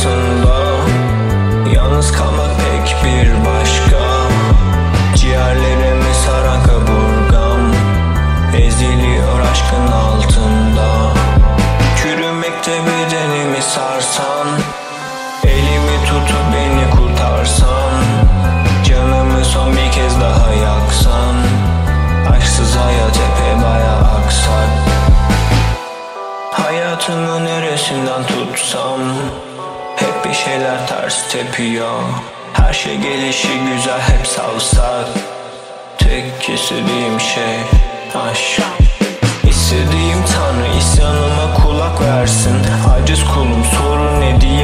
altında. Yalnız kalmak pek bir başka. Ciğerlerimi saran kaburgam eziliyor aşkın altında. Çürümekte bedenimi sarsan, elimi tutup beni kurtarsan, canımı son bir kez daha yaksan, aşksız hayat epey baya aksak. Hayatımı neresinden tutsam, hep bir şeyler ters tepiyor. Her şey gelişi güzel, hep savsak. Tek istediğim şey aşk. İstediğim Tanrı isyanıma kulak versin. Aciz kulum, sorun ne diye